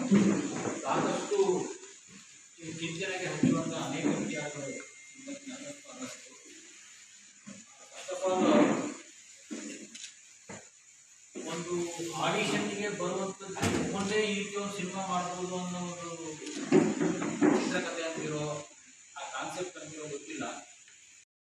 ಸಾಕಷ್ಟು ಚಿಂತನೆಗೆ ಹಚ್ಚುವಂಥ ಅನೇಕ ವಿಚಾರಗಳು ಫಸ್ಟ್ ಆಫ್ ಆಲ್ ಒಂದು ಆಡಿಷನ್ಗೆ ಬರುವಂಥದ್ದು ಮುಂದೆ ಈ ರೀತಿ ಒಂದು ಸಿನಿಮಾ ಮಾಡ್ಬೋದು ಅನ್ನೋ